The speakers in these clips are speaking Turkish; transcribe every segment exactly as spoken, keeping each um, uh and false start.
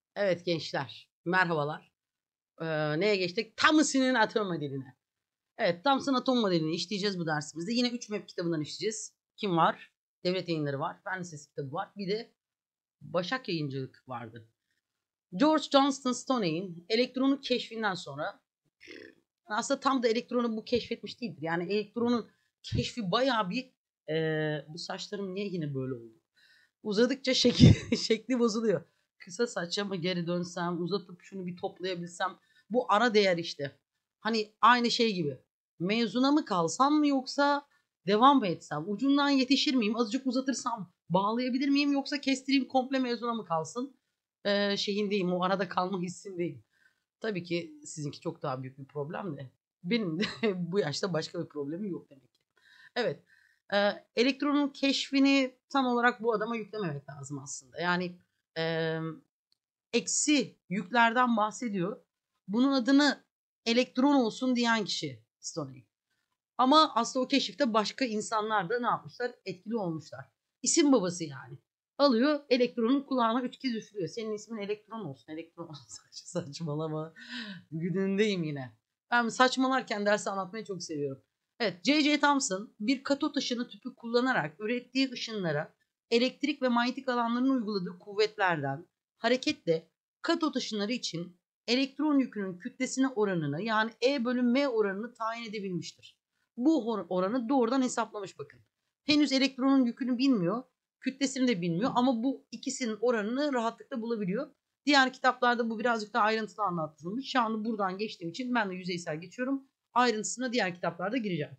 Evet gençler, merhabalar. Ee, neye geçtik? Thomson'ın atom modeline. Evet, Thomson atom modelini işleyeceğiz bu dersimizde. Yine üç map kitabından işleyeceğiz. Kim var? Devlet Yayınları var. Fen Lisesi kitabı var. Bir de Başak Yayıncılık vardı. George Johnston Stoney'in elektronu keşfinden sonra aslında tam da elektronu bu keşfetmiş değildir. Yani elektronun keşfi bayağı bir e, bu saçlarım niye yine böyle oldu? Uzadıkça şekli, şekli bozuluyor. Kısa saça mı geri dönsem, uzatıp şunu bir toplayabilsem. Bu ara değer işte. Hani aynı şey gibi. Mezuna mı kalsam mı yoksa devam mı etsem? Ucundan yetişir miyim? Azıcık uzatırsam bağlayabilir miyim? Yoksa kestireyim komple mezuna mı kalsın? Ee, şeyindeyim, o arada kalma hissindeyim. Tabii ki sizinki çok daha büyük bir problem de. Benim de bu yaşta başka bir problemim yok demek ki. Evet. E, elektronun keşfini tam olarak bu adama yüklememek lazım aslında. Yani e, eksi yüklerden bahsediyor. Bunun adını elektron olsun diyen kişi Stoney. Ama aslında o keşifte başka insanlar da ne yapmışlar? Etkili olmuşlar. İsim babası yani. Alıyor elektronun kulağına üç kez üflüyor. Senin ismin elektron olsun. Elektron olsun. Saçmalama. Güdündeyim yine. Ben saçmalarken dersi anlatmayı çok seviyorum. Evet, J J. Thomson bir katot ışını tüpü kullanarak ürettiği ışınlara elektrik ve manyetik alanların uyguladığı kuvvetlerden hareketle katot ışınları için elektron yükünün kütlesine oranını yani E bölü M oranını tayin edebilmiştir. Bu oranı doğrudan hesaplamış bakın. Henüz elektronun yükünü bilmiyor, kütlesini de bilmiyor ama bu ikisinin oranını rahatlıkla bulabiliyor. Diğer kitaplarda bu birazcık daha ayrıntılı anlatılmış. Şu anda buradan geçtiğim için ben de yüzeysel geçiyorum. Ayrıntısına diğer kitaplarda gireceğim.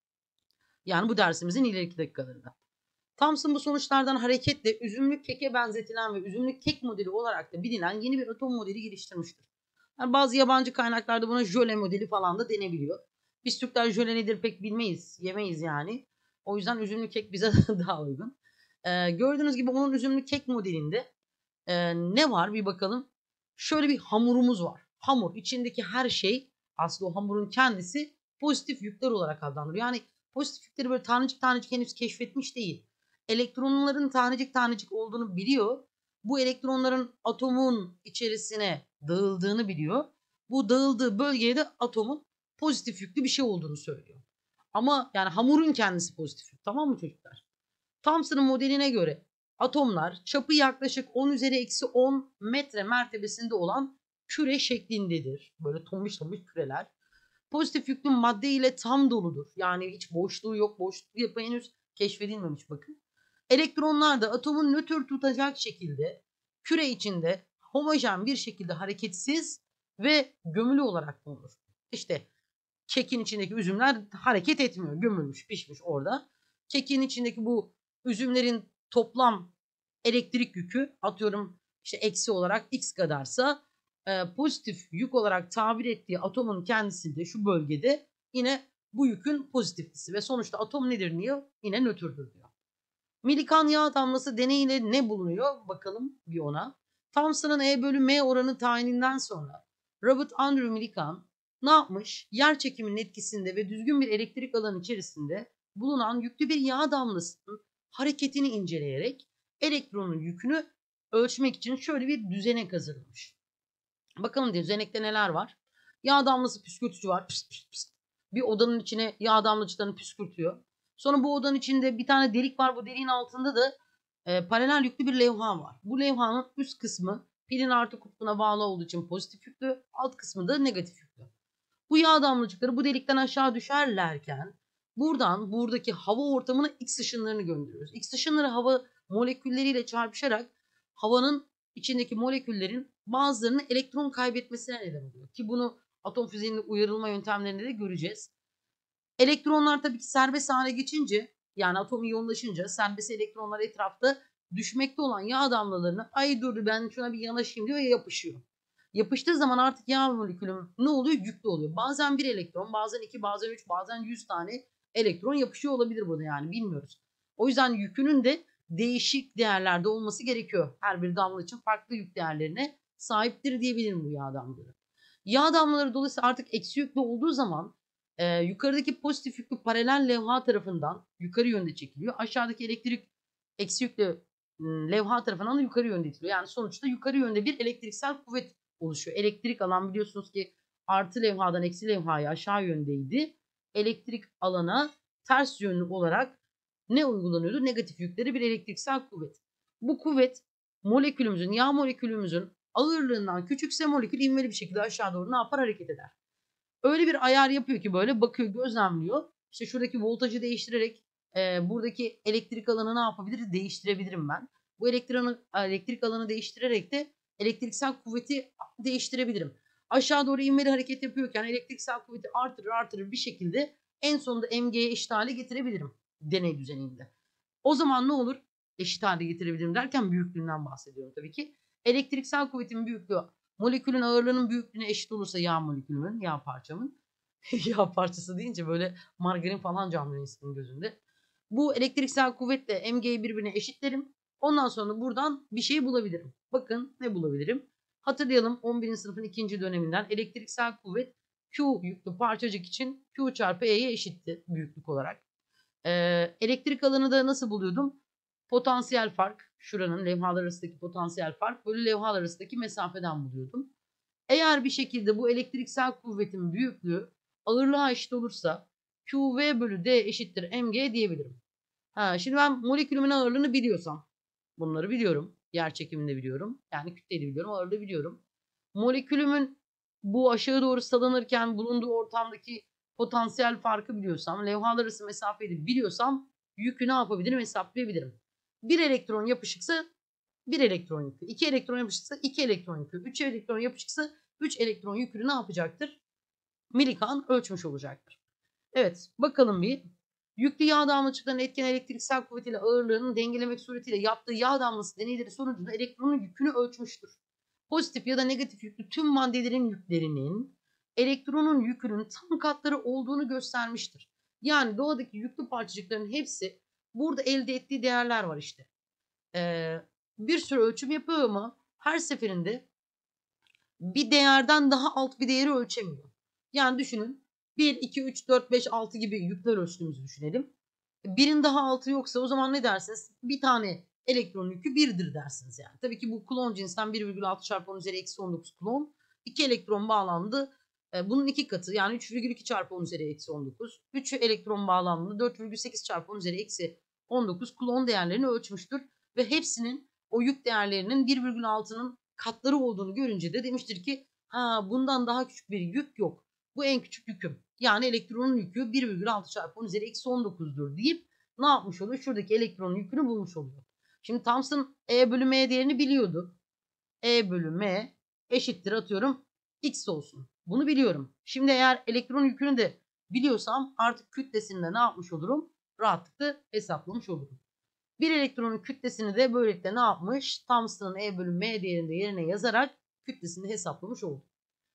Yani bu dersimizin ileriki dakikalarında. Thomson bu sonuçlardan hareketle üzümlü keke benzetilen ve üzümlü kek modeli olarak da bilinen yeni bir atom modeli geliştirmiştir. Yani bazı yabancı kaynaklarda buna jöle modeli falan da denebiliyor. Biz Türkler jöle nedir pek bilmeyiz, yemeyiz yani. O yüzden üzümlü kek bize daha uygun. Ee, gördüğünüz gibi onun üzümlü kek modelinde e, ne var bir bakalım. Şöyle bir hamurumuz var. Hamur içindeki her şey aslında o hamurun kendisi pozitif yükler olarak adlandırılıyor. Yani pozitif yükleri böyle tanecik tanecik henüz keşfetmiş değil. Elektronların tanecik tanecik olduğunu biliyor. Bu elektronların atomun içerisine dağıldığını biliyor. Bu dağıldığı bölgeye de atomun pozitif yüklü bir şey olduğunu söylüyor. Ama yani hamurun kendisi pozitif yük. Tamam mı çocuklar? Thomson'ın modeline göre atomlar çapı yaklaşık on üzeri eksi on metre mertebesinde olan küre şeklindedir. Böyle tombiş tombiş küreler. Pozitif yüklü madde ile tam doludur. Yani hiç boşluğu yok. Boşluk yapı henüz keşfedilmemiş bakın. Elektronlar da atomun nötr tutacak şekilde küre içinde homojen bir şekilde hareketsiz ve gömülü olarak bulunur. İşte kekin içindeki üzümler hareket etmiyor. Gömülmüş, pişmiş orada. Kekin içindeki bu üzümlerin toplam elektrik yükü atıyorum işte eksi olarak x kadarsa e, pozitif yük olarak tabir ettiği atomun kendisinde şu bölgede yine bu yükün pozitiflisi ve sonuçta atom nedir diyor? Yine nötrdür diyor. Milikan yağ damlası deneyiyle ne bulunuyor? Bakalım bir ona. Thomson'ın E bölü M oranı tayininden sonra Robert Andrew Millikan ne yapmış? Yer çekiminin etkisinde ve düzgün bir elektrik alanı içerisinde bulunan yüklü bir yağ damlasının hareketini inceleyerek elektronun yükünü ölçmek için şöyle bir düzenek hazırlamış. Bakalım diye düzenekte neler var? Yağ damlası püskürtücü var. Pıst pıst pıst. Bir odanın içine yağ damlacıklarını püskürtüyor. Sonra bu odanın içinde bir tane delik var. Bu deliğin altında da e, paralel yüklü bir levha var. Bu levhanın üst kısmı pilin artı kutbuna bağlı olduğu için pozitif yüklü. Alt kısmı da negatif yüklü. Bu yağ damlacıkları bu delikten aşağı düşerlerken buradan buradaki hava ortamına X ışınlarını gönderiyoruz. X ışınları hava molekülleriyle çarpışarak havanın içindeki moleküllerin bazılarının elektron kaybetmesine neden oluyor. Ki bunu atom fiziğinin uyarılma yöntemlerinde de göreceğiz. Elektronlar tabii ki serbest hale geçince yani atom iyonlaşınca serbest elektronlar etrafta düşmekte olan yağ damlalarına ay dur ben şuna bir yanaşayım diyor ve yapışıyor. Yapıştığı zaman artık yağ molekülü ne oluyor? Yüklü oluyor. Bazen bir elektron, bazen iki, bazen üç, bazen yüz tane elektron yapışıyor olabilir burada yani bilmiyoruz. O yüzden yükünün de değişik değerlerde olması gerekiyor. Her bir damla için farklı yük değerlerine sahiptir diyebilirim bu yağ damlaları. Yağ damlaları dolayısıyla artık eksi yüklü olduğu zaman e, yukarıdaki pozitif yüklü paralel levha tarafından yukarı yönde çekiliyor. Aşağıdaki elektrik eksi yüklü levha tarafından da yukarı yönde itiliyor. Yani sonuçta yukarı yönde bir elektriksel kuvvet oluşuyor. Elektrik alan biliyorsunuz ki artı levhadan eksi levhaya aşağı yöndeydi. Elektrik alana ters yönlü olarak ne uygulanıyordu? Negatif yükleri bir elektriksel kuvvet. Bu kuvvet molekülümüzün, yağ molekülümüzün ağırlığından küçükse molekül ivmeli bir şekilde aşağı doğru ne yapar? Hareket eder. Öyle bir ayar yapıyor ki böyle bakıyor, gözlemliyor. İşte şuradaki voltajı değiştirerek e, buradaki elektrik alanı ne yapabiliriz? Değiştirebilirim ben. Bu elektrik alanı, elektrik alanı değiştirerek de elektriksel kuvveti değiştirebilirim. Aşağı doğru ivmeli hareket yapıyorken elektriksel kuvveti artırır artırır bir şekilde en sonunda M G'ye eşit hale getirebilirim deney düzeninde. O zaman ne olur? Eşit hale getirebilirim derken büyüklüğünden bahsediyorum tabii ki. Elektriksel kuvvetin büyüklüğü molekülün ağırlığının büyüklüğüne eşit olursa yağ molekülümün, yağ parçamın, yağ parçası deyince böyle margarin falan canlanıyor insanın gözünde. Bu elektriksel kuvvetle M G'yi birbirine eşitlerim. Ondan sonra buradan bir şey bulabilirim. Bakın ne bulabilirim? Hatırlayalım on birinci sınıfın ikinci döneminden elektriksel kuvvet Q yüklü parçacık için Q çarpı E'ye eşitti büyüklük olarak. Ee, elektrik alanı da nasıl buluyordum? Potansiyel fark, şuranın levhalar arasındaki potansiyel fark bölü levhalar arasındaki mesafeden buluyordum. Eğer bir şekilde bu elektriksel kuvvetin büyüklüğü ağırlığa eşit olursa Q V bölü D eşittir M G diyebilirim. Ha, şimdi ben molekülümün ağırlığını biliyorsam, bunları biliyorum. Yer çekimini de biliyorum. Yani kütleyi de biliyorum, ağırlığı biliyorum. Molekülümün bu aşağı doğru salınırken bulunduğu ortamdaki potansiyel farkı biliyorsam, levhalar arası mesafeyi de biliyorsam yükü ne yapabilirim? Hesaplayabilirim. Bir elektron yapışıksa bir elektron yükü, iki elektron yapışıksa iki elektron yükü, üç elektron yapışıksa üç elektron yükünü ne yapacaktır? Milikan ölçmüş olacaktır. Evet, bakalım bir. Yüklü yağ damlacıklarının etken elektriksel kuvvetiyle ağırlığını dengelemek suretiyle yaptığı yağ damlası deneyleri sonucunda elektronun yükünü ölçmüştür. Pozitif ya da negatif yüklü tüm maddelerin yüklerinin elektronun yükünün tam katları olduğunu göstermiştir. Yani doğadaki yüklü parçacıkların hepsi burada elde ettiği değerler var işte. Ee, bir sürü ölçüm yapıyor ama her seferinde bir değerden daha alt bir değeri ölçemiyor. Yani düşünün bir, iki, üç, dört, beş, altı gibi yükler ölçtüğümüzü düşünelim. Birin daha altı yoksa o zaman ne dersiniz? Bir tane elektron yükü birdir dersiniz yani. Tabii ki bu klon cinsten bir virgül altı çarpı on üzeri eksi on dokuz klon. iki elektron bağlandı. Bunun iki katı yani üç virgül iki çarpı on üzeri eksi on dokuz. üç elektron bağlandı. dört virgül sekiz çarpı on üzeri eksi on dokuz klon değerlerini ölçmüştür. Ve hepsinin o yük değerlerinin bir virgül altının katları olduğunu görünce de demiştir ki ha, bundan daha küçük bir yük yok. Bu en küçük yüküm. Yani elektronun yükü bir virgül altı çarpı on üzeri eksi on dokuzdur deyip ne yapmış oluyor? Şuradaki elektronun yükünü bulmuş oluyor. Şimdi Thomson E bölü M değerini biliyordu. E bölü M eşittir atıyorum X olsun. Bunu biliyorum. Şimdi eğer elektron yükünü de biliyorsam artık kütlesinde ne yapmış olurum? Rahatlıkla hesaplamış olurum. Bir elektronun kütlesini de böylelikle ne yapmış? Thomson'ın E bölü M değerini de yerine yazarak kütlesini hesaplamış olduk.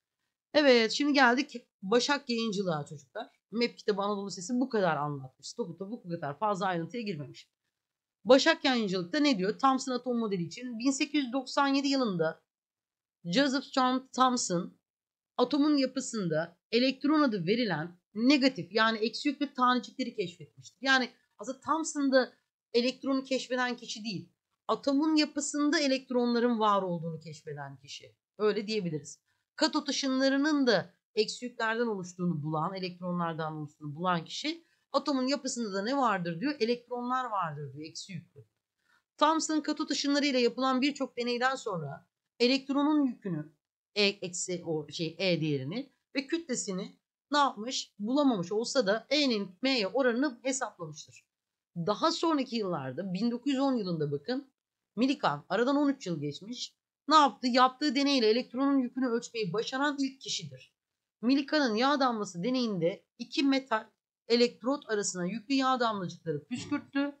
Evet, şimdi geldik Başak Yayıncılığa çocuklar. MEP kitabı Anadolu Sesi bu kadar anlatmış. Topu'da bu kadar fazla ayrıntıya girmemiş. Başak Yayıncılık'ta ne diyor? Thomson atom modeli için bin sekiz yüz doksan yedi yılında Joseph John Thomson atomun yapısında elektron adı verilen negatif yani eksi yüklü tanecikleri keşfetmiştir. Yani aslında Thomson'da elektronu keşfeden kişi değil, atomun yapısında elektronların var olduğunu keşfeden kişi. Öyle diyebiliriz. Katot ışınlarının da eksi yüklerden oluştuğunu bulan, elektronlardan oluştuğunu bulan kişi, atomun yapısında da ne vardır diyor? Elektronlar vardır diyor, eksi yüklü. Thomson katot ışınları ile yapılan birçok deneyden sonra elektronun yükünü, e, eksi o şey E değerini ve kütlesini ne yapmış? Bulamamış olsa da E'nin M'ye oranını hesaplamıştır. Daha sonraki yıllarda bin dokuz yüz on yılında bakın Millikan aradan on üç yıl geçmiş. Ne yaptı? Yaptığı deneyle elektronun yükünü ölçmeyi başaran ilk kişidir. Millikan'ın yağ damlası deneyinde iki metal elektrot arasına yüklü yağ damlacıkları püskürttü.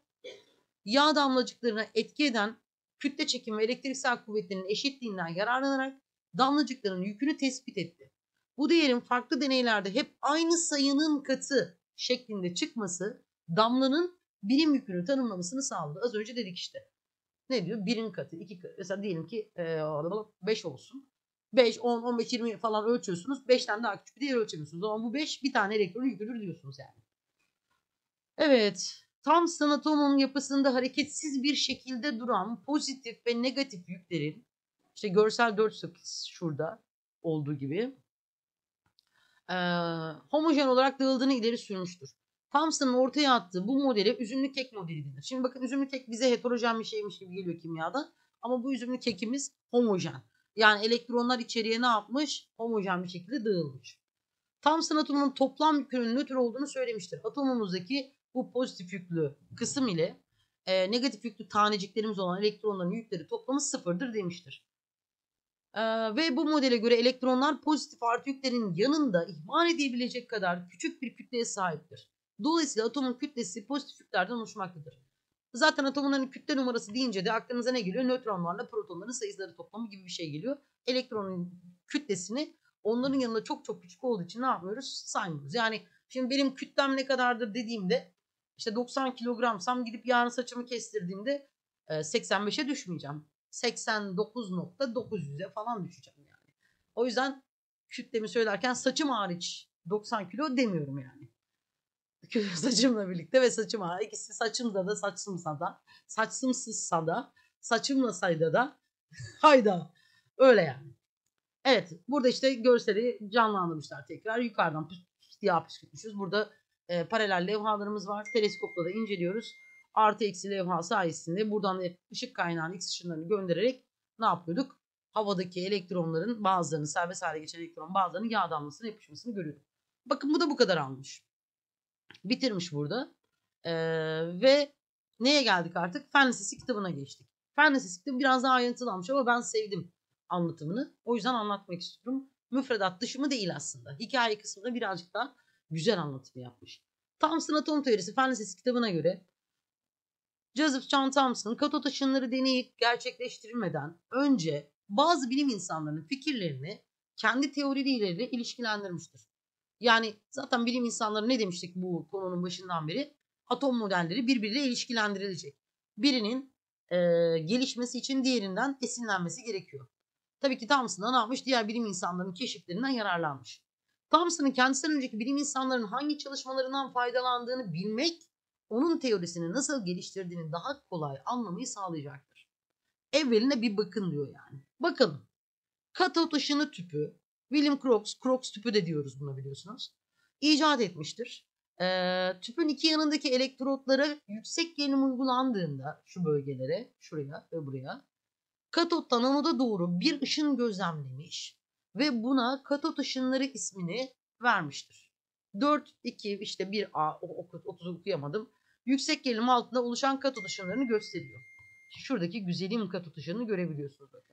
Yağ damlacıklarına etki eden kütle çekimi ve elektriksel kuvvetlerin eşitliğinden yararlanarak damlacıkların yükünü tespit etti. Bu değerin farklı deneylerde hep aynı sayının katı şeklinde çıkması damlanın birim yükünü tanımlamasını sağladı. Az önce dedik işte. Ne diyor? Birin katı, iki katı. Mesela diyelim ki beş olsun. beş, on, on beş, yirmi falan ölçüyorsunuz. beşten daha küçük bir değer ölçemiyorsunuz. O zaman bu beş bir tane elektronun yüküdür diyorsunuz yani. Evet. Thomson atomunun yapısında hareketsiz bir şekilde duran pozitif ve negatif yüklerin, işte görsel dört sekiz şurada olduğu gibi e, homojen olarak dağıldığını ileri sürmüştür. Thomson'ın ortaya attığı bu modele üzümlü kek modeli denir. Şimdi bakın, üzümlü kek bize heterojen bir şeymiş gibi geliyor kimyada. Ama bu üzümlü kekimiz homojen. Yani elektronlar içeriye ne yapmış? Homojen bir şekilde dağılmış. Thomson atomunun toplam yükünün nötr olduğunu söylemiştir. Atomumuzdaki bu pozitif yüklü kısım ile e, negatif yüklü taneciklerimiz olan elektronların yükleri toplamı sıfırdır demiştir. E, ve bu modele göre elektronlar pozitif artı yüklerin yanında ihmal edilebilecek kadar küçük bir kütleye sahiptir. Dolayısıyla atomun kütlesi pozitif yüklerden oluşmaktadır. Zaten atomunların kütle numarası deyince de aklınıza ne geliyor? Nötronlarla protonların sayıları toplamı gibi bir şey geliyor. Elektronun kütlesini onların yanında çok çok küçük olduğu için ne yapmıyoruz? Saymıyoruz. Yani şimdi benim kütlem ne kadardır dediğimde, işte doksan kilogramsam gidip yarın saçımı kestirdiğimde seksen beşe düşmeyeceğim. seksen dokuz nokta dokuz yüze falan düşeceğim yani. O yüzden kütlemi söylerken saçım hariç doksan kilo demiyorum yani. Saçımla birlikte ve saçım hariç. İkisi saçımda da saçsımsa da saçsımsızsa da saçımlasaydı da hayda öyle yani. Evet, burada işte görseli canlandırmışlar tekrar. Yukarıdan siyah püskürtmüşüz. Burada e, paralel levhalarımız var. Teleskopla da inceliyoruz. Artı eksi levha sayesinde buradan ışık kaynağının X ışınlarını göndererek ne yapıyorduk? Havadaki elektronların bazılarını, serbest hale geçen elektron bazılarının yağ damlasına yapışmasını görüyorduk. Bakın, bu da bu kadar almış. Bitirmiş burada. Ee, ve neye geldik artık? Fen Lisesi kitabına geçtik. Fen Lisesi kitabı biraz daha ayrıntılı almış ama ben sevdim anlatımını. O yüzden anlatmak istiyorum. Müfredat dışı mı değil aslında. Hikaye kısmında birazcık daha güzel anlatımı yapmış. Thomson Atom Teorisi Fen Lisesi kitabına göre Joseph John Thomson katot ışınları deneyi gerçekleştirilmeden önce bazı bilim insanlarının fikirlerini kendi teorileriyle ilişkilendirmiştir. Yani zaten bilim insanları ne demiştik bu konunun başından beri? Atom modelleri birbiriyle ilişkilendirilecek. Birinin e, gelişmesi için diğerinden esinlenmesi gerekiyor. Tabii ki Thomson da ne yapmış? Diğer bilim insanlarının keşiflerinden yararlanmış. Thomson'ın kendisinden önceki bilim insanlarının hangi çalışmalarından faydalandığını bilmek, onun teorisini nasıl geliştirdiğini daha kolay anlamayı sağlayacaktır. Evveline bir bakın diyor yani. Bakalım. Katot ışını tüpü, William Crookes, Crookes tüpü de diyoruz buna, biliyorsunuz, icat etmiştir. Ee, tüpün iki yanındaki elektrotlara yüksek gerilim uygulandığında şu bölgelere, şuraya ve buraya, katottan anoda doğru bir ışın gözlemlemiş ve buna katot ışınları ismini vermiştir. dört, iki, işte bir A, otuz okuyamadım. Yüksek gerilim altında oluşan katot ışınlarını gösteriyor. Şuradaki güzelim katot ışınını görebiliyorsunuz bakın.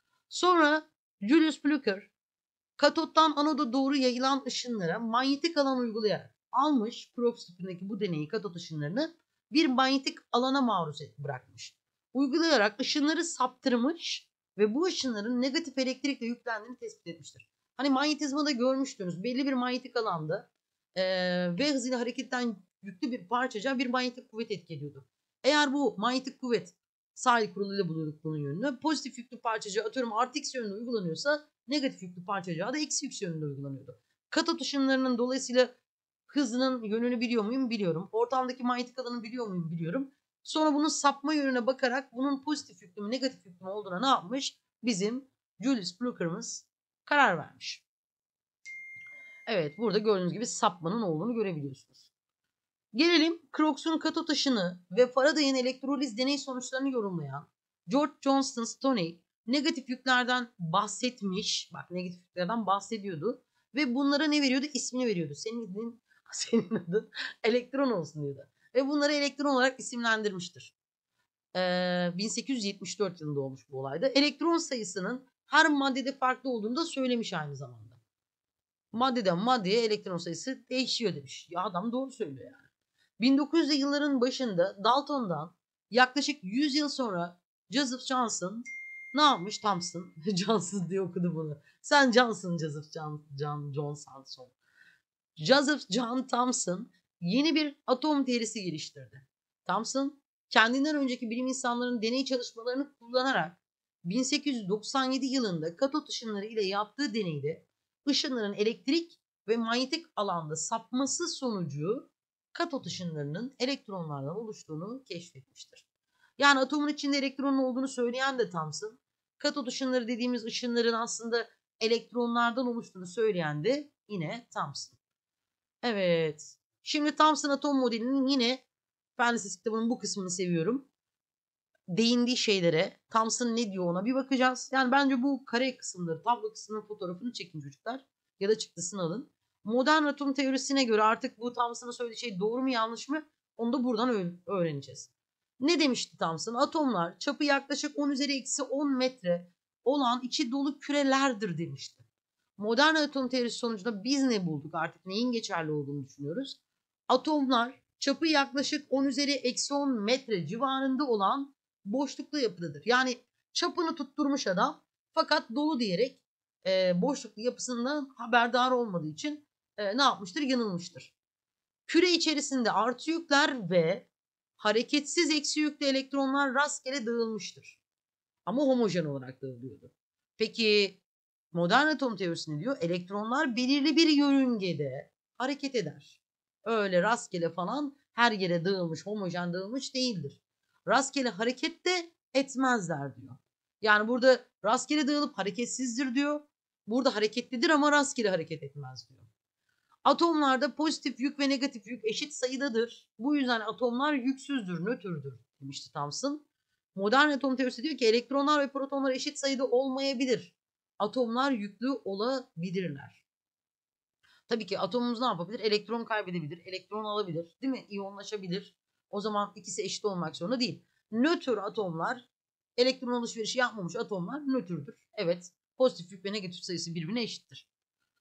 Sonra Julius Blücher katottan anoda doğru yayılan ışınlara manyetik alan uygulayarak almış, Crookes tüpündeki bu deneyi, katot ışınlarını bir manyetik alana maruz et bırakmış. Uygulayarak ışınları saptırmış ve bu ışınların negatif elektrikle yüklendiğini tespit etmiştir. Hani manyetizmada görmüştünüz, belli bir manyetik alanda e, ve hızıyla hareketten yüklü bir parçacığa bir manyetik kuvvet etki ediyordu. Eğer bu manyetik kuvvet, sahil kuralıyla buluyorduk bunun yönünü, pozitif yüklü parçacığa atıyorum artı x yönünde uygulanıyorsa negatif yüklü parçacığa da eksi x yönünde uygulanıyordu. Katot ışınlarının dolayısıyla hızının yönünü biliyor muyum? Biliyorum. Ortamdaki manyetik alanı biliyor muyum? Biliyorum. Sonra bunun sapma yönüne bakarak bunun pozitif yüklü mü negatif yüklü mü olduğuna ne yapmış? Bizim Julius Blücher'ımız karar vermiş. Evet, burada gördüğünüz gibi sapmanın olduğunu görebiliyorsunuz. Gelelim Crookes'un katot ışını ve Faraday'ın elektroliz deney sonuçlarını yorumlayan George Johnston Stoney negatif yüklerden bahsetmiş. Bak, negatif yüklerden bahsediyordu. Ve bunlara ne veriyordu? İsmini veriyordu. Senin adın, senin adın elektron olsun diyordu. Ve bunları elektron olarak isimlendirmiştir. Ee, bin sekiz yüz yetmiş dört yılında olmuş bu olayda. Elektron sayısının her maddede farklı olduğunu da söylemiş aynı zamanda. Maddeden maddeye elektron sayısı değişiyor demiş. Ya adam doğru söylüyor yani. bin dokuz yüzlü yılların başında Dalton'dan yaklaşık yüz yıl sonra Joseph Johnson ne yapmış? Thomson. Johnson diye okudu bunu. Sen Johnson, Joseph John, John, John Johnson. Joseph John Thomson yeni bir atom teorisi geliştirdi. Thomson kendinden önceki bilim insanlarının deney çalışmalarını kullanarak bin sekiz yüz doksan yedi yılında katot ışınları ile yaptığı deneyde ışınların elektrik ve manyetik alanda sapması sonucu katot ışınlarının elektronlardan oluştuğunu keşfetmiştir. Yani atomun içinde elektronun olduğunu söyleyen de Thomson, katot ışınları dediğimiz ışınların aslında elektronlardan oluştuğunu söyleyen de yine Thomson. Evet. Şimdi Thomson atom modelinin yine fen lisesi kitabının bu kısmını seviyorum. Değindiği şeylere, Thomson ne diyor ona bir bakacağız. Yani bence bu kare kısımları, tablo kısmının fotoğrafını çekin çocuklar. Ya da çıktısını alın. Modern atom teorisine göre artık bu Thomson'ın söylediği şey doğru mu yanlış mı? Onu da buradan öğreneceğiz. Ne demişti Thomson? Atomlar çapı yaklaşık on üzeri eksi on metre olan içi dolu kürelerdir demişti. Modern atom teorisi sonucunda biz ne bulduk? Artık neyin geçerli olduğunu düşünüyoruz. Atomlar çapı yaklaşık on üzeri eksi on metre civarında olan boşluklu yapıdadır. Yani çapını tutturmuş adam fakat dolu diyerek e, boşluklu yapısından haberdar olmadığı için e, ne yapmıştır? Yanılmıştır. Küre içerisinde artı yükler ve hareketsiz eksi yüklü elektronlar rastgele dağılmıştır. Ama homojen olarak dağılıyordu. Peki modern atom teorisi ne diyor? Elektronlar belirli bir yörüngede hareket eder. Öyle rastgele falan her yere dağılmış, homojen dağılmış değildir. Rastgele hareket de etmezler diyor. Yani burada rastgele dağılıp hareketsizdir diyor. Burada hareketlidir ama rastgele hareket etmez diyor. Atomlarda pozitif yük ve negatif yük eşit sayıdadır. Bu yüzden atomlar yüksüzdür, nötrdür demişti Thomson. Modern atom teorisi diyor ki elektronlar ve protonlar eşit sayıda olmayabilir. Atomlar yüklü olabilirler. Tabii ki atomumuz ne yapabilir? Elektron kaybedebilir, elektron alabilir, değil mi? İyonlaşabilir. O zaman ikisi eşit olmak zorunda değil. Nötr atomlar, elektron alışverişi yapmamış atomlar nötrdür. Evet, pozitif yük ve negatif sayısı birbirine eşittir.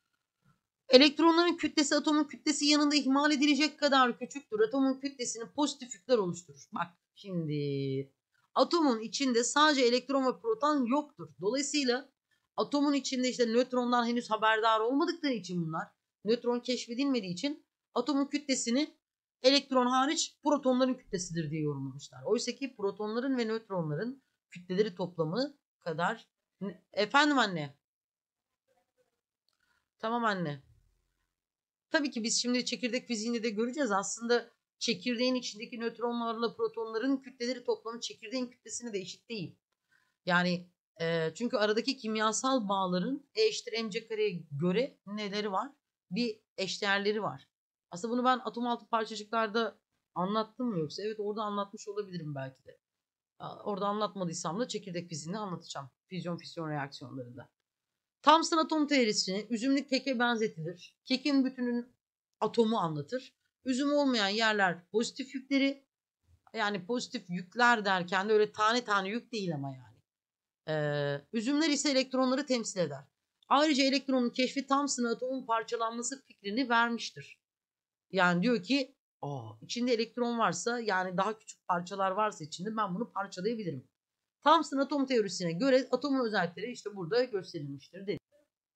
Elektronların kütlesi atomun kütlesi yanında ihmal edilecek kadar küçüktür. Atomun kütlesini pozitif yükler oluşturur. Bak şimdi atomun içinde sadece elektron ve proton yoktur. Dolayısıyla atomun içinde işte nötrondan henüz haberdar olmadıkları için bunlar, nötron keşfedilmediği için atomun kütlesini elektron hariç protonların kütlesidir diye yorumlamışlar. Oysa ki protonların ve nötronların kütleleri toplamı kadar. Efendim anne? Tamam anne. Tabii ki biz şimdi çekirdek fiziğinde de göreceğiz. Aslında çekirdeğin içindeki nötronlarla protonların kütleleri toplamı çekirdeğin kütlesine de eşit değil. Yani e, çünkü aradaki kimyasal bağların E eşittir mc kareye göre neleri var? Bir eşdeğerleri var. Aslında bunu ben atom altı parçacıklarda anlattım mı yoksa? Evet, orada anlatmış olabilirim belki de. Orada anlatmadıysam da çekirdek fiziğini anlatacağım. Füzyon fisyon reaksiyonlarında. Thomson atom teorisini üzümlük keke benzetilir. Kekin bütünün atomu anlatır. Üzüm olmayan yerler pozitif yükleri, yani pozitif yükler derken de öyle tane tane yük değil ama yani. Ee, üzümler ise elektronları temsil eder. Ayrıca elektronun keşfi Thomson'a atomun parçalanması fikrini vermiştir. Yani diyor ki Aa, içinde elektron varsa, yani daha küçük parçalar varsa içinde, ben bunu parçalayabilirim. Thomson atom teorisine göre atomun özellikleri işte burada gösterilmiştir dedi.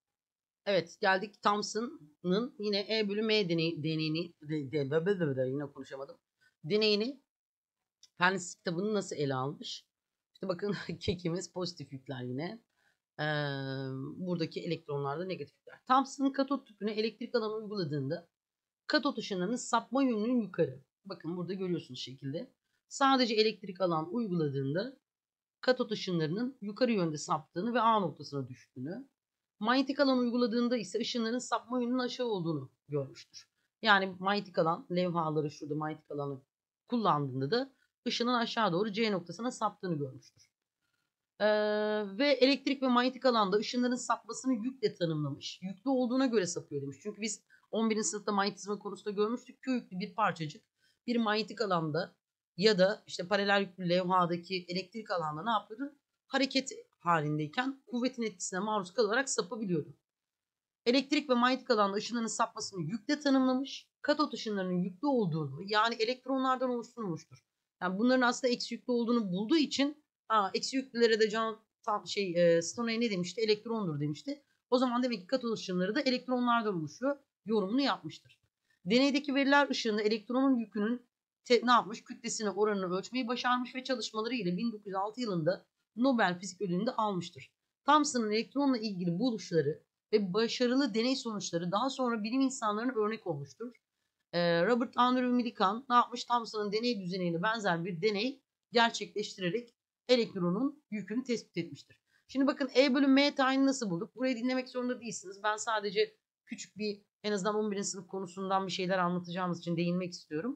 Evet, geldik Thomson'ın yine E bölü M deney, deneyini de, de, de, de, de, yine konuşamadım. Deneyini fen lisesi kitabını nasıl ele almış? İşte bakın kekimiz pozitif yükler yine. Ee, buradaki elektronlarda negatif yükler. Thomson'ın katot tüpüne elektrik alanı uyguladığında katot ışınlarının sapma yönünün yukarı. Bakın burada görüyorsunuz şekilde. Sadece elektrik alan uyguladığında katot ışınlarının yukarı yönde saptığını ve A noktasına düştüğünü, manyetik alan uyguladığında ise ışınların sapma yönünün aşağı olduğunu görmüştür. Yani manyetik alan, levhaları şurada manyetik alanı kullandığında da ışının aşağı doğru C noktasına saptığını görmüştür. Ee, ve elektrik ve manyetik alanda ışınların sapmasını yükle tanımlamış. Yüklü olduğuna göre sapıyor demiş. Çünkü biz on birinci sınıfta manyetizma konusunda görmüştük. Q yüklü bir parçacık bir manyetik alanda ya da işte paralel yüklü levhadaki elektrik alanda ne yapıyordu? Hareket halindeyken kuvvetin etkisine maruz kalarak sapabiliyordu. Elektrik ve manyetik alanda ışınların sapmasını yükle tanımlamış. Katot ışınlarının yüklü olduğunu, yani elektronlardan oluşturmuştur. Yani bunların aslında eksi yüklü olduğunu bulduğu için aa, eksi yüklülere de can tam şey e, Stoney ne demişti? Elektrondur demişti. O zaman demek ki katot ışınları da elektronlardan oluşuyor. Yorumunu yapmıştır. Deneydeki veriler ışığında elektronun yükünün te, ne yapmış? Kütlesine oranını ölçmeyi başarmış ve çalışmaları ile bin dokuz yüz altı yılında Nobel Fizik Ödülünü de almıştır. Thomson'ın elektronla ilgili buluşları ve başarılı deney sonuçları daha sonra bilim insanlarına örnek olmuştur. Ee, Robert Andrew Millikan ne yapmış? Thomson'ın deney düzenine benzer bir deney gerçekleştirerek elektronun yükünü tespit etmiştir. Şimdi bakın E bölü M tayini nasıl bulduk? Burayı dinlemek zorunda değilsiniz. Ben sadece küçük bir en azından on birinci sınıf konusundan bir şeyler anlatacağımız için değinmek istiyorum.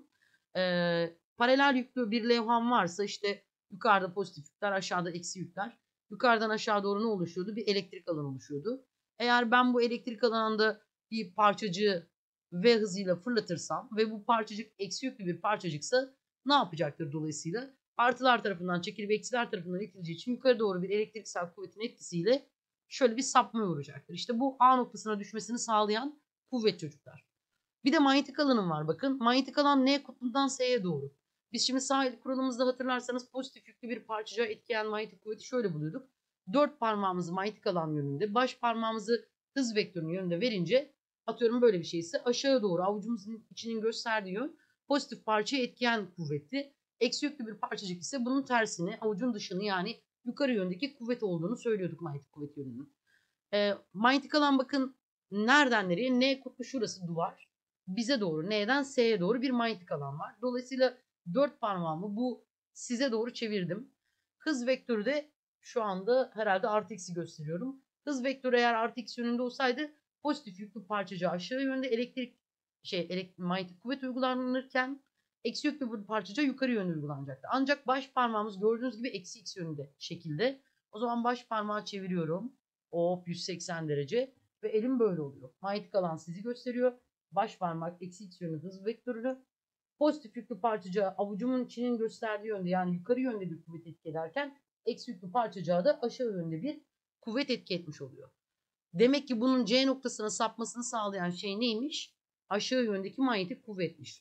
Ee, paralel yüklü bir levham varsa işte yukarıda pozitif yükler, aşağıda eksi yükler. Yukarıdan aşağı doğru ne oluşuyordu? Bir elektrik alanı oluşuyordu. Eğer ben bu elektrik alanında bir parçacığı V hızıyla fırlatırsam ve bu parçacık eksi yüklü bir parçacıksa ne yapacaktır dolayısıyla? Artılar tarafından çekilip eksiler tarafından itileceği için yukarı doğru bir elektriksel kuvvetin etkisiyle şöyle bir sapmaya uğrayacaktır. İşte bu A noktasına düşmesini sağlayan kuvvet çocuklar. Bir de manyetik alanım var bakın. Manyetik alan N kutbundan S'ye doğru. Biz şimdi sahil kuralımızda hatırlarsanız pozitif yüklü bir parçacığa etkileyen manyetik kuvveti şöyle buluyorduk. Dört parmağımızı manyetik alan yönünde, baş parmağımızı hız vektörünün yönünde verince atıyorum böyle bir şeyse aşağı doğru avucumuzun içinin gösterdiği yön pozitif parçaya etkileyen kuvvetti. Eksi yüklü bir parçacık ise bunun tersini avucun dışını yani yukarı yöndeki kuvvet olduğunu söylüyorduk manyetik kuvvet yönünün. E, manyetik alan bakın nereden nereye? N kutbu şurası duvar. Bize doğru N'den S'ye doğru bir manyetik alan var. Dolayısıyla dört parmağımı bu size doğru çevirdim. Hız vektörü de şu anda herhalde artı eksi gösteriyorum. Hız vektörü eğer artı eksi yönünde olsaydı pozitif yüklü parçacığa aşağı yönde elektrik şey elektrik manyetik kuvvet uygulanırken eksi yüklü bir parçacığa yukarı yönde uygulanacaktı. Ancak baş parmağımız gördüğünüz gibi eksi x yönünde şekilde. O zaman baş parmağı çeviriyorum. Hop yüz seksen derece ve elim böyle oluyor. Manyetik alan sizi gösteriyor. Baş parmak eksi x yönü hız vektörünü. Pozitif yüklü parçacığa avucumun içinin gösterdiği yönde yani yukarı yönde bir kuvvet etki ederken eksi yüklü parçacığa da aşağı yönde bir kuvvet etki etmiş oluyor. Demek ki bunun C noktasına sapmasını sağlayan şey neymiş? Aşağı yöndeki manyetik kuvvetmiş.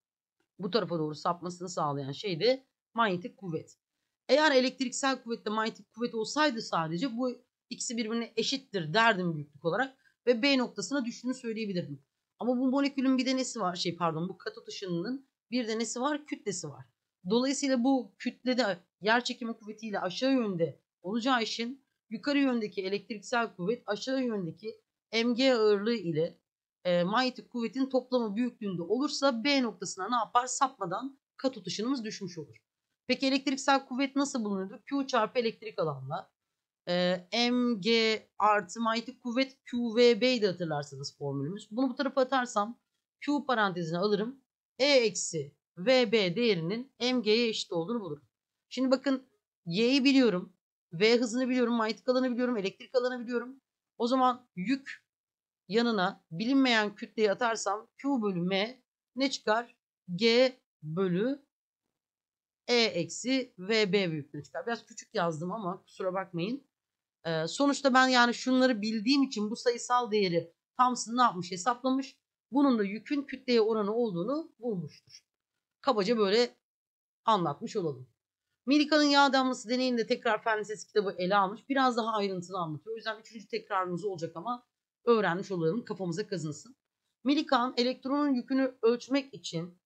Bu tarafa doğru sapmasını sağlayan şey de manyetik kuvvet. Eğer elektriksel kuvvetle manyetik kuvvet olsaydı sadece bu ikisi birbirine eşittir derdim büyüklük olarak ve B noktasına düştüğünü söyleyebilirdim. Ama bu molekülün bir de nesi var? Şey pardon bu katot ışınının bir de nesi var? Kütlesi var. Dolayısıyla bu kütlede yer çekimi kuvvetiyle aşağı yönde olacağı için yukarı yöndeki elektriksel kuvvet aşağı yöndeki mg ağırlığı ile e, manyetik kuvvetin toplamı büyüklüğünde olursa B noktasına ne yapar? Sapmadan katot ışınımız düşmüş olur. Peki elektriksel kuvvet nasıl bulunurdu? Q çarpı elektrik alanla. E, mg artı manyetik kuvvet Q V B'ydi hatırlarsanız formülümüz. Bunu bu tarafa atarsam Q parantezine alırım. E eksi V B değerinin mg'ye eşit olduğunu bulurum. Şimdi bakın Y'yi biliyorum. V hızını biliyorum. Manyetik alanı biliyorum. Elektrik alanı biliyorum. O zaman yük yanına bilinmeyen kütleyi atarsam Q bölü M ne çıkar? G bölü E eksi V B büyüklüğü çıkar. Biraz küçük yazdım ama kusura bakmayın. Ee, sonuçta ben yani şunları bildiğim için bu sayısal değeri Thomson ne yapmış hesaplamış. Bunun da yükün kütleye oranı olduğunu bulmuştur. Kabaca böyle anlatmış olalım. Millikan'ın yağ damlası deneyinde tekrar fen lisesi kitabı ele almış. Biraz daha ayrıntılı anlatıyor. O yüzden üçüncü tekrarımız olacak ama öğrenmiş olalım kafamıza kazınsın. Millikan elektronun yükünü ölçmek için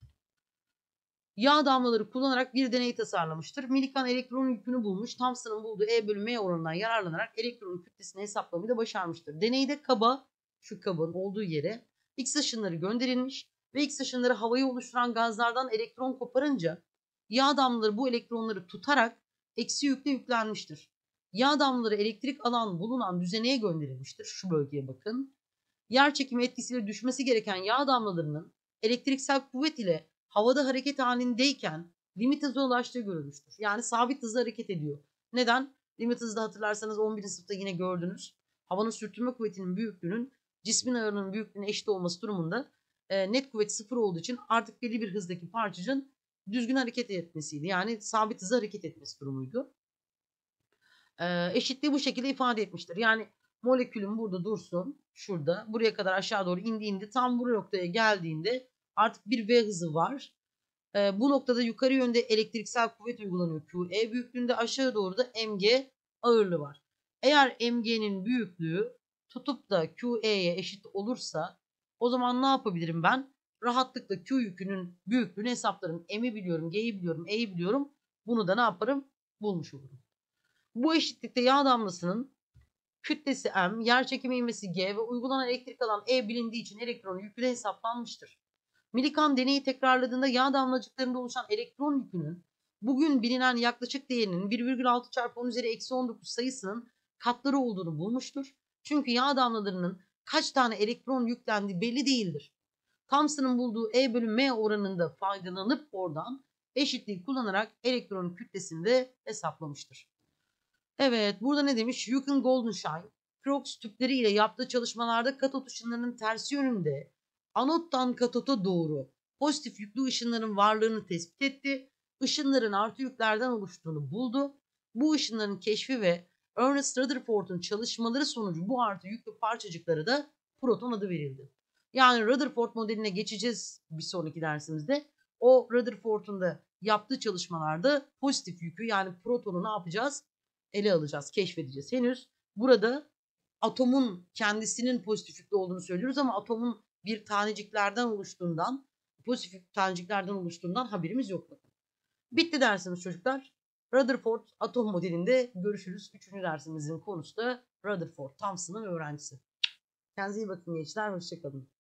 yağ damlaları kullanarak bir deney tasarlamıştır. Millikan elektronun yükünü bulmuş. Thomson'ın bulduğu E bölü M oranından yararlanarak elektronun kütlesini hesaplamayı da başarmıştır. Deneyde kaba, şu kabın olduğu yere X ışınları gönderilmiş ve X ışınları havayı oluşturan gazlardan elektron koparınca yağ damlaları bu elektronları tutarak eksi yükle yüklenmiştir. Yağ damlaları elektrik alan bulunan düzeneye gönderilmiştir. Şu bölgeye bakın. Yer çekimi etkisiyle düşmesi gereken yağ damlalarının elektriksel kuvvet ile havada hareket halindeyken limit hızına ulaştığı görülmüştür. Yani sabit hızla hareket ediyor. Neden? Limit hızda hatırlarsanız on birinci sınıfta yine gördünüz. Havanın sürtünme kuvvetinin büyüklüğünün cismin ağırlığının büyüklüğüne eşit olması durumunda e, net kuvvet sıfır olduğu için artık belli bir hızdaki parçacığın düzgün hareket etmesiydi. Yani sabit hızla hareket etmesi durumuydu. E, eşitliği bu şekilde ifade etmiştir. Yani molekülün burada dursun. Şurada. Buraya kadar aşağı doğru indiğinde tam bu noktaya geldiğinde artık bir V hızı var. E, bu noktada yukarı yönde elektriksel kuvvet uygulanıyor. Q E büyüklüğünde aşağı doğru da mg ağırlığı var. Eğer mg'nin büyüklüğü tutup da Q E'ye eşit olursa o zaman ne yapabilirim ben? Rahatlıkla Q yükünün büyüklüğünü hesaplarım. M'i biliyorum, G'yi biliyorum, E'yi biliyorum. Bunu da ne yaparım? Bulmuş olurum. Bu eşitlikte yağ damlasının kütlesi M, yerçekimi ivmesi G ve uygulanan elektrik alan E bilindiği için elektronun yükü de hesaplanmıştır. Millikan deneyi tekrarladığında yağ damlacıklarında oluşan elektron yükünün bugün bilinen yaklaşık değerinin bir virgül altı çarpı on üzeri eksi on dokuz sayısının katları olduğunu bulmuştur. Çünkü yağ damlalarının kaç tane elektron yüklendiği belli değildir. Thomson'ın bulduğu E bölü M oranında faydalanıp oradan eşitliği kullanarak elektronun kütlesini de hesaplamıştır. Evet, burada ne demiş? Yukon Goldenshine, Crookes tüpleri ile yaptığı çalışmalarda katot ışınlarının tersi yönünde anottan katota doğru pozitif yüklü ışınların varlığını tespit etti. Işınların artı yüklerden oluştuğunu buldu. Bu ışınların keşfi ve Ernest Rutherford'un çalışmaları sonucu bu artı yüklü parçacıklara da proton adı verildi. Yani Rutherford modeline geçeceğiz bir sonraki dersimizde. O Rutherford'un da yaptığı çalışmalarda pozitif yükü yani protonu ne yapacağız? Ele alacağız, keşfedeceğiz. Henüz burada atomun kendisinin pozitif yüklü olduğunu söylüyoruz ama atomun bir taneciklerden oluştuğundan, pozitif taneciklerden oluştuğundan haberimiz yok. Bitti dersimiz çocuklar. Rutherford atom modelinde görüşürüz. Üçüncü dersimizin konusu da Rutherford, Thomson'ın öğrencisi. Kendinize iyi bakın gençler, hoşçakalın.